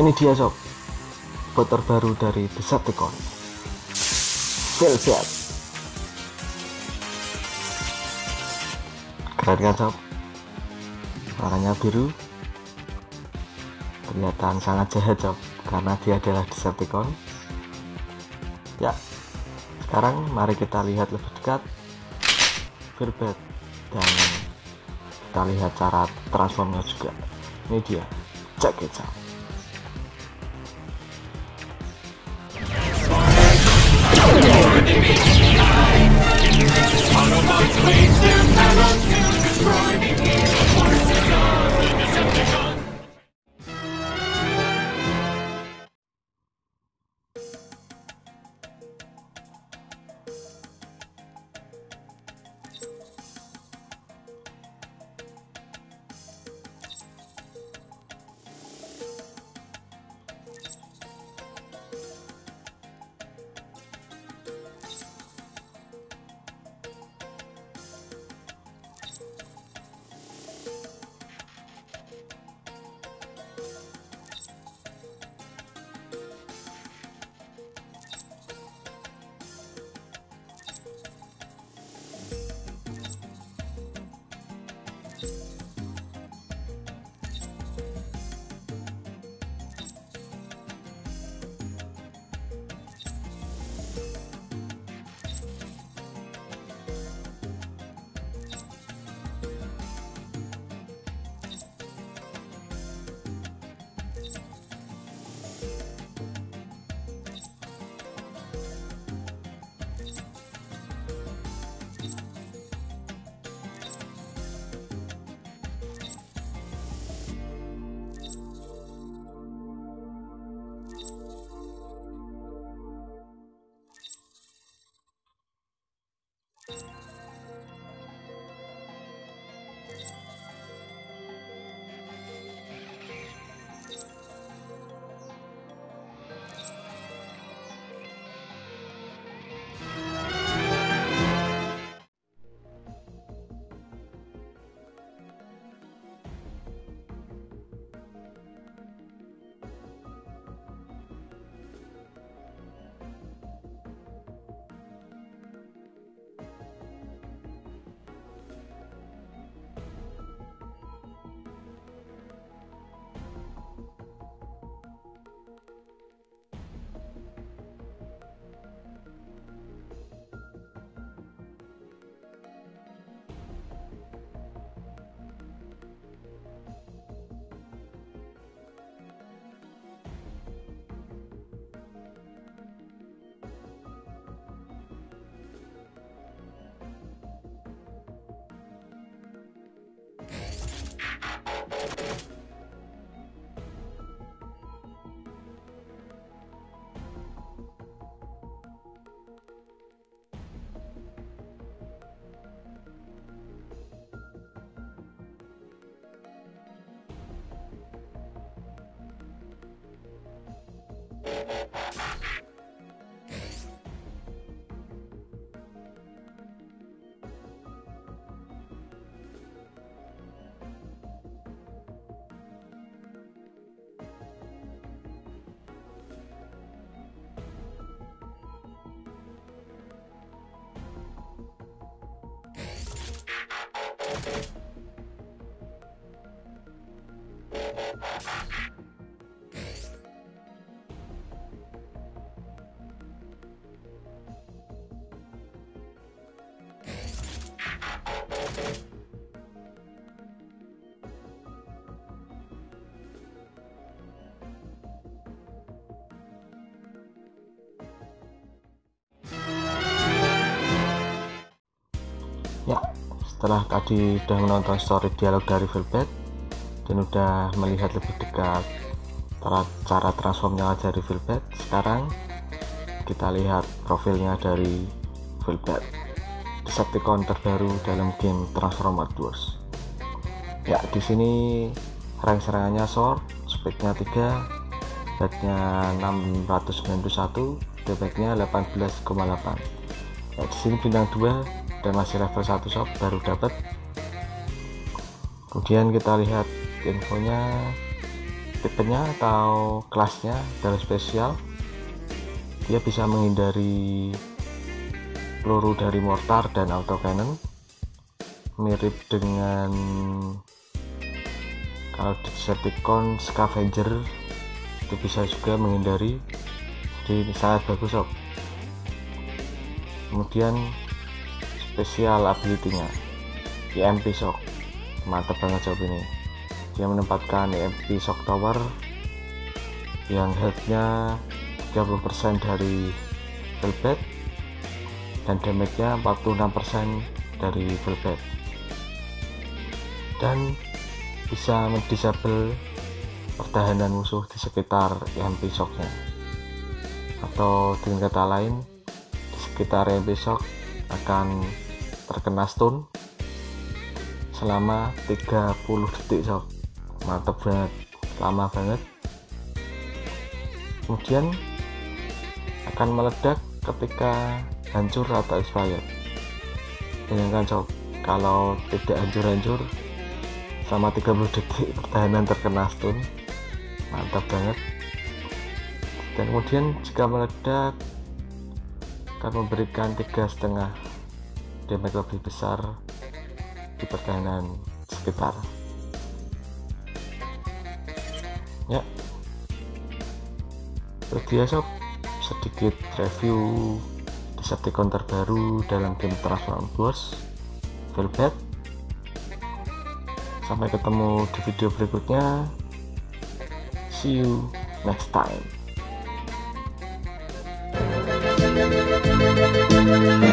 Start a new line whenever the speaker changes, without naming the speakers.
Ini dia sob, bot terbaru dari Decepticon, Velvet. Keren kan sob, warnanya biru, kelihatan sangat jahat sob, karena dia adalah Decepticon. Ya, sekarang mari kita lihat lebih dekat Velvet, dan kita lihat cara transformnya juga. Ini dia, check it out. Ya, setelah tadi udah menonton story dialog dari Velvet dan udah melihat lebih dekat cara transformnya dari Velvet, sekarang kita lihat profilnya dari Velvet, Decepticon terbaru dalam game Transformers Wars. Ya, di sini rank serangannya sword, speednya 3, headnya 691, damage-nya 18,8. Ya, di sini bintang 2 dan masih level 1 sob, baru dapat. Kemudian kita lihat infonya. tipenya atau kelasnya adalah spesial. Dia bisa menghindari peluru dari mortar dan autocannon, mirip dengan kalau Decepticon Scavenger itu bisa juga menghindari, jadi sangat bagus sob. Kemudian spesial ability-nya EMP Shock, mantap banget sob ini. Dia menempatkan EMP Shock Tower yang health-nya 30% dari Velvet dan damage-nya 46% dari Velvet, dan bisa mendisable pertahanan musuh di sekitar EMP Shock-nya, atau dengan kata lain di sekitar EMP Shock akan terkena stun selama 30 detik sob. Mantap banget, lama banget. Kemudian akan meledak ketika hancur atau expired. Bayangkan sob, kalau tidak hancur-hancur selama 30 detik pertahanan terkena stun, mantap banget. Dan kemudian jika meledak akan memberikan 3,5 damage lebih besar di pertahanan sekitar. Ya, itu dia sob, sedikit review Decepticon terbaru dalam game Transformers Velvet. Sampai ketemu di video berikutnya. See you next time.